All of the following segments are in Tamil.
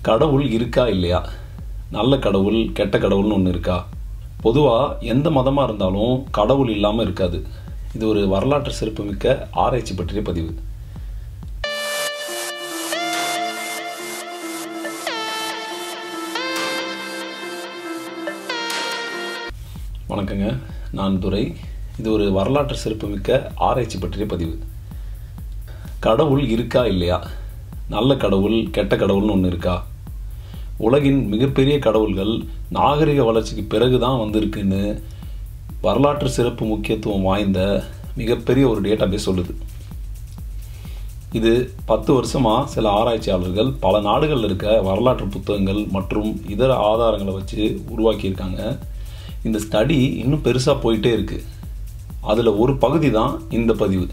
கடவுள் இருக்கா இல்லையா? நல்ல கடவுள் கெட்ட கடவுள்னு ஒன்று இருக்கா? பொதுவாக எந்த மதமாக இருந்தாலும் கடவுள் இல்லாமல் இருக்காது. இது ஒரு வரலாற்று சிறப்புமிக்க ஆராய்ச்சி பற்றிய பதிவு. வணக்கங்க, நான் துரை. இது ஒரு வரலாற்று சிறப்புமிக்க ஆராய்ச்சி பற்றிய பதிவு. கடவுள் இருக்கா இல்லையா? நல்ல கடவுள் கெட்ட கடவுள்னு ஒன்று இருக்கா? உலகின் மிகப்பெரிய கடவுள்கள் நாகரிக வளர்ச்சிக்கு பிறகுதான் வந்திருக்குன்னு வரலாற்று சிறப்பு முக்கியத்துவம் வாய்ந்த மிகப்பெரிய ஒரு டேட்டாபேஸ் சொல்லுது. இது 10 வருஷமாக சில ஆராய்ச்சியாளர்கள் பல நாடுகளில் இருக்க வரலாற்று புத்தகங்கள் மற்றும் இதர ஆதாரங்களை வச்சு உருவாக்கியிருக்காங்க. இந்த ஸ்டடி இன்னும் பெருசாக போயிட்டே இருக்கு. அதில் ஒரு பகுதி தான் இந்த பதிவு.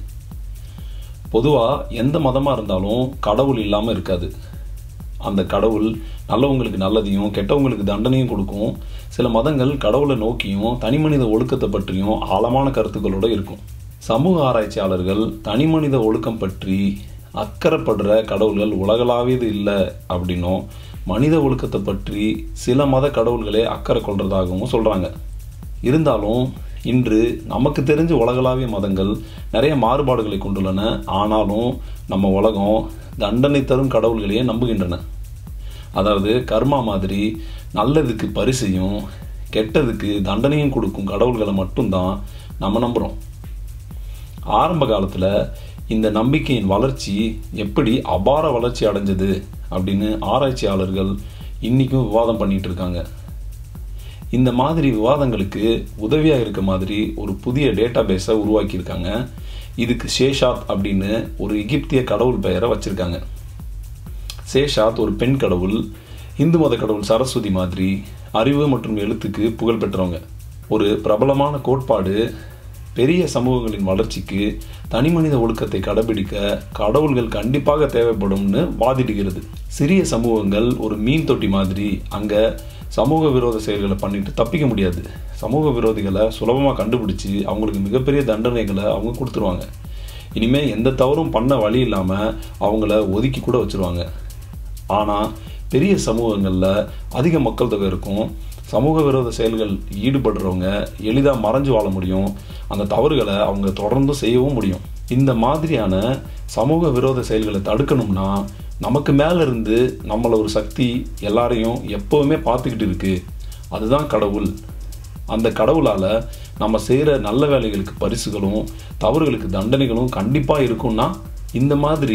பொதுவாக எந்த மதமாக இருந்தாலும் கடவுள் இல்லாமல் இருக்காது. அந்த கடவுள் நல்லவங்களுக்கு நல்லதையும் கெட்டவங்களுக்கு தண்டனையும் கொடுக்கும். சில மதங்கள் கடவுளை நோக்கியும் தனிமனித ஒழுக்கத்தை பற்றியும் ஆழமான கருத்துக்களோடு இருக்கும். சமூக ஆராய்ச்சியாளர்கள் தனிமனித ஒழுக்கம் பற்றி அக்கறைப்படுற கடவுள்கள் உலகளாவியது இல்லை அப்படின்னும், மனித ஒழுக்கத்தை பற்றி சில மத கடவுள்களே அக்கறை கொள்றதாகவும் சொல்கிறாங்க. இருந்தாலும் இன்று நமக்கு தெரிஞ்ச உலகளாவிய மதங்கள் நிறைய மாறுபாடுகளை கொண்டுள்ளன. ஆனாலும் நம்ம உலகம் தண்டனை தரும் கடவுள்களையே நம்புகின்றன. அதாவது கர்மா மாதிரி நல்லதுக்கு பரிசையும் கெட்டதுக்கு தண்டனையும் கொடுக்கும் கடவுள்களை மட்டும்தான் நம்ம நம்புகிறோம். ஆரம்ப காலத்தில் இந்த நம்பிக்கையின் வளர்ச்சி எப்படி அபார வளர்ச்சி அடைஞ்சது அப்படின்னு ஆராய்ச்சியாளர்கள் இன்றைக்கும் விவாதம் பண்ணிகிட்டு இருக்காங்க. இந்த மாதிரி விவாதங்களுக்கு உதவியாக இருக்க மாதிரி ஒரு புதிய டேட்டாபேஸை உருவாக்கியிருக்காங்க. இதுக்கு சேஷாத் அப்படின்னு ஒரு எகிப்திய கடவுள் பெயரை வச்சுருக்காங்க. சேஷாத் ஒரு பெண் கடவுள். இந்து மத கடவுள் சரஸ்வதி மாதிரி அறிவு மற்றும் எழுத்துக்கு புகழ் பெற்றவங்க. ஒரு பிரபலமான கோட்பாடு, பெரிய சமூகங்களின் வளர்ச்சிக்கு தனிமனித ஒழுக்கத்தை கடைபிடிக்க கடவுள்கள் கண்டிப்பாக தேவைப்படும்னு வாதிடுகிறது. சிறிய சமூகங்கள் ஒரு மீன் தொட்டி மாதிரி. அங்கே சமூக விரோத செயல்களை பண்ணிட்டு தப்பிக்க முடியாது. சமூக விரோதிகளை சுலபமாக கண்டுபிடிச்சி அவங்களுக்கு மிகப்பெரிய தண்டனைகளை அவங்க கொடுத்துருவாங்க. இனிமேல் எந்த தவறும் பண்ண வழி இல்லாமல் அவங்கள ஒதுக்கி கூட வச்சுருவாங்க. ஆனால் பெரிய சமூகங்களில் அதிக மக்கள் தொகை இருக்கும். சமூக விரோத செயல்கள் ஈடுபடுறவங்க எளிதாக மறைஞ்சு வாழ முடியும். அந்த தவறுகளை அவங்க தொடர்ந்து செய்யவும் முடியும். இந்த மாதிரியான சமூக விரோத செயல்களை தடுக்கணும்னா நமக்கு மேலே இருந்து நம்மளை ஒரு சக்தி எல்லாரையும் எப்போவுமே பார்த்துக்கிட்டு இருக்கு. அதுதான் கடவுள். அந்த கடவுளால் நம்ம செய்கிற நல்ல வேலைகளுக்கு பரிசுகளும் தவறுகளுக்கு தண்டனைகளும் கண்டிப்பாக இருக்கும்னா, இந்த மாதிரி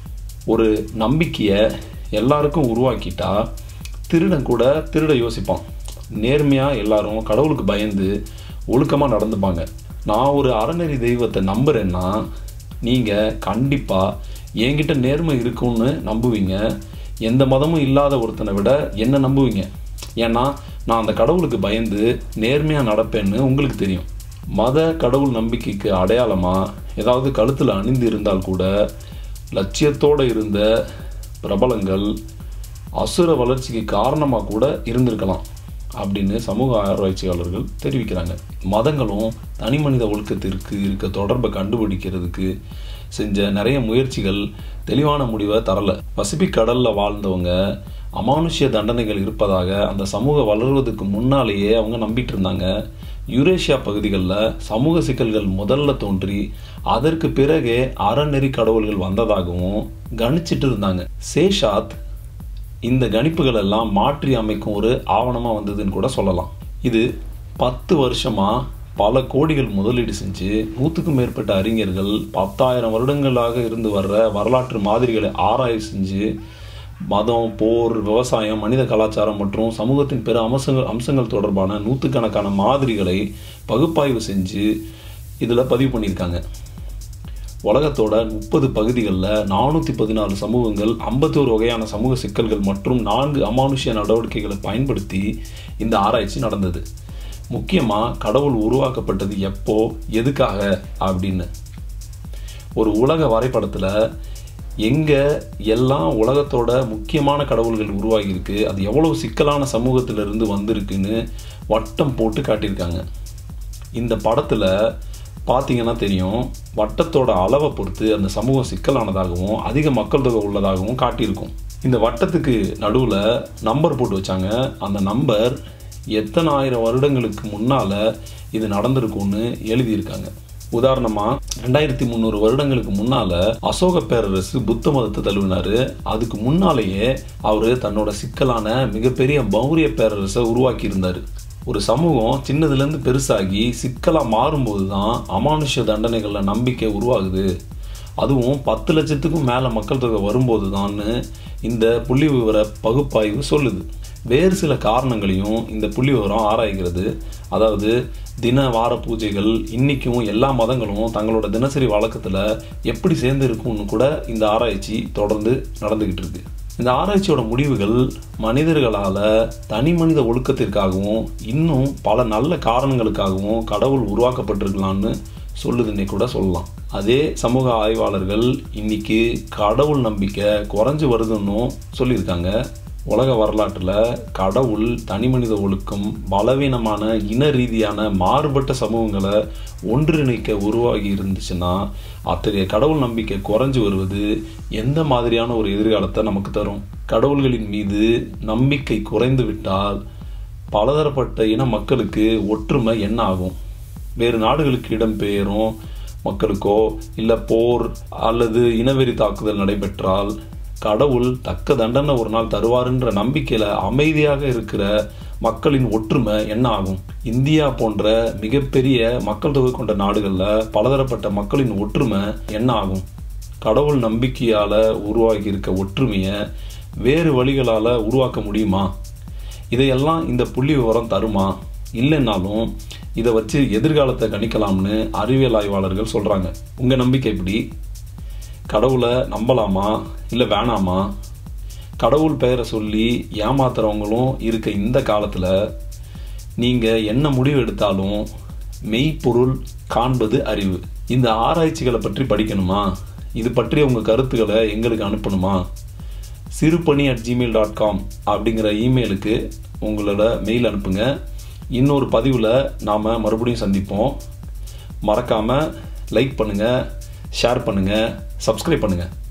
ஒரு நம்பிக்கையை எல்லாருக்கும் உருவாக்கிட்டா திருடன் கூட திருட யோசிப்பான். நேர்மையாக எல்லாரும் கடவுளுக்கு பயந்து ஒழுக்கமாக நடந்துப்பாங்க. நான் ஒரு அறநெறி தெய்வத்தை நம்புகிறேன்னா நீங்கள் கண்டிப்பாக என்கிட்ட நேர்மை இருக்குன்னு நம்புவீங்க. எந்த மதமும் இல்லாத ஒருத்தனை விட என்ன நம்புவீங்க. ஏன்னா நான் அந்த கடவுளுக்கு பயந்து நேர்மையாக நடப்பேன்னு உங்களுக்கு தெரியும். மத கடவுள் நம்பிக்கைக்கு அடையாளமாக ஏதாவது கழுத்தில் அணிந்து இருந்தால் கூட லட்சியத்தோடு இருந்த பிரபலங்கள் அசுர வளர்ச்சிக்கு காரணமாக கூட இருந்திருக்கலாம் அப்படின்னு சமூக ஆராய்ச்சியாளர்கள் தெரிவிக்கிறாங்க. மதங்களும் தனி மனித ஒழுக்கத்திற்கு இருக்க தொடர்பை கண்டுபிடிக்கிறதுக்கு செஞ்ச நிறைய முயற்சிகள் தெளிவான முடிவை தரலை. பசிபிக் கடலில் வாழ்ந்தவங்க அமானுஷ்ய தண்டனைகள் இருப்பதாக அந்த சமூகம் வளர்வதற்கு முன்னாலேயே அவங்க நம்பிட்டு இருந்தாங்க. யூரேஷியா பகுதிகளில் சமூக சிக்கல்கள் முதல்ல தோன்றி அதற்கு பிறகே அறநெறி கடவுள்கள் வந்ததாகவும் கணிச்சிட்டு இருந்தாங்க. சேஷாத் இந்த கணிப்புகள் எல்லாம் மாற்றி அமைக்கும் ஒரு ஆவணமாக வந்ததுன்னு கூட சொல்லலாம். இது 10 வருஷமாக பல கோடிகள் முதலீடு செஞ்சு 100க்கும் மேற்பட்ட அறிஞர்கள் 10,000 வருடங்களாக இருந்து வர்ற வரலாற்று மாதிரிகளை ஆராய்ச்சி செஞ்சு மதம், போர், விவசாயம், மனித கலாச்சாரம் மற்றும் சமூகத்தின் பிற அம்சங்கள் தொடர்பான நூற்றுக்கணக்கான மாதிரிகளை பகுப்பாய்வு செஞ்சு இதில் பதிவு பண்ணியிருக்காங்க. உலகத்தோட 30 பகுதிகளில் 414 சமூகங்கள், 51 வகையான சமூக சிக்கல்கள் மற்றும் 4 அமானுஷ்ய நடவடிக்கைகளை பயன்படுத்தி இந்த ஆராய்ச்சி நடந்தது. முக்கியமாக கடவுள் உருவாக்கப்பட்டது எப்போ, எதுக்காக அப்படின்னு ஒரு உலக வரைபடத்தில் எங்கே எல்லாம் உலகத்தோட முக்கியமான கடவுள்கள் உருவாகியிருக்கு, அது எவ்வளோ சிக்கலான சமூகத்திலிருந்து வந்திருக்குன்னு வட்டம் போட்டு காட்டியிருக்காங்க. இந்த படத்தில் பார்த்தீங்கன்னா தெரியும், வட்டத்தோட அளவை பொறுத்து அந்த சமூகம் சிக்கலானதாகவும் அதிக மக்கள் தொகை உள்ளதாகவும் காட்டியிருக்கும். இந்த வட்டத்துக்கு நடுவில் நம்பர் போட்டு வச்சாங்க. அந்த நம்பர் எத்தனை ஆயிரம் வருடங்களுக்கு முன்னால் இது நடந்திருக்கும்னு எழுதியிருக்காங்க. உதாரணமாக 2300 வருடங்களுக்கு முன்னால் அசோக பேரரசு புத்த மதத்தை தழுவினார். அதுக்கு முன்னாலேயே அவர் தன்னோட சிக்கலான மிகப்பெரிய மௌரிய பேரரசை உருவாக்கி இருந்தார். ஒரு சமூகம் சின்னதுலேருந்து பெருசாகி சிக்கலாக மாறும்போது தான் அமானுஷ்ய தண்டனைகளில் நம்பிக்கை உருவாகுது. அதுவும் 10 லட்சத்துக்கும் மேலே மக்கள் தொகை வரும்போது தான்னு இந்த புள்ளி விவர பகுப்பாய்வு சொல்லுது. வேறு சில காரணங்களையும் இந்த புள்ளி விவரம் ஆராய்கிறது. அதாவது தின வார பூஜைகள் இன்றைக்கும் எல்லா மதங்களும் தங்களோட தினசரி வழக்கத்தில் எப்படி சேர்ந்து இருக்கும்னு கூட இந்த ஆராய்ச்சி தொடர்ந்து நடந்துக்கிட்டு இருக்கு. இந்த ஆராய்ச்சியோட முடிவுகள் மனிதர்களால் தனி மனித ஒழுக்கத்திற்காகவும் இன்னும் பல நல்ல காரணங்களுக்காகவும் கடவுள் உருவாக்கப்பட்டிருக்கலான்னு சொல்லுதுன்னே கூட சொல்லலாம். அதே சமூக ஆய்வாளர்கள் இன்னைக்கு கடவுள் நம்பிக்கை குறைஞ்சு வருதுன்னு சொல்லியிருக்காங்க. உலக வரலாற்றில் கடவுள் தனி மனித ஒழுக்கம் பலவீனமான இன ரீதியான மாறுபட்ட சமூகங்களை ஒன்றிணைக்க உருவாகி இருந்துச்சுன்னா அத்தகைய கடவுள் நம்பிக்கை குறைஞ்சு வருவது எந்த மாதிரியான ஒரு எதிர்காலத்தை நமக்கு தரும்? கடவுள்களின் மீது நம்பிக்கை குறைந்து விட்டால் பலதரப்பட்ட இன மக்களுக்கு ஒற்றுமை என்ன ஆகும்? வேறு நாடுகளுக்கு இடம்பெயரும் மக்களுக்கோ இல்லை போர் அல்லது இனவெறி தாக்குதல் நடைபெற்றால் கடவுள் தக்க தண்டனை ஒரு நாள் தருவாருன்ற நம்பிக்கையில் அமைதியாக இருக்கிற மக்களின் ஒற்றுமை என்ன ஆகும்? இந்தியா போன்ற மிகப்பெரிய மக்கள் தொகை கொண்ட நாடுகளில் பலதரப்பட்ட மக்களின் ஒற்றுமை என்ன ஆகும்? கடவுள் நம்பிக்கையால் உருவாகி இருக்க ஒற்றுமையை வேறு வழிகளால் உருவாக்க முடியுமா? இதையெல்லாம் இந்த புள்ளி விவரம் தருமா? இல்லைன்னாலும் இதை வச்சு எதிர்காலத்தை கணிக்கலாம்னு அறிவியல் ஆய்வாளர்கள் சொல்கிறாங்க. உங்கள் நம்பிக்கை எப்படி? கடவுளை நம்பலாமா இல்லை வேணாமா? கடவுள் பெயரை சொல்லி ஏமாத்துறவங்களும் இருக்க இந்த காலத்தில் நீங்கள் என்ன முடிவு எடுத்தாலும் மெய்ப்பொருள் காண்பது அறிவு. இந்த ஆராய்ச்சிகளை பற்றி படிக்கணுமா? இது பற்றி உங்கள் கருத்துக்களை எங்களுக்கு அனுப்பணுமா? sirupani@gmail.com அப்படிங்கிற இமெயிலுக்கு உங்களோட மெயில் அனுப்புங்க. இன்னொரு பதிவில் நாம் மறுபடியும் சந்திப்போம். மறக்காமல் லைக் பண்ணுங்கள், ஷேர் பண்ணுங்கள், சப்ஸ்கிரைப் பண்ணுங்கள்.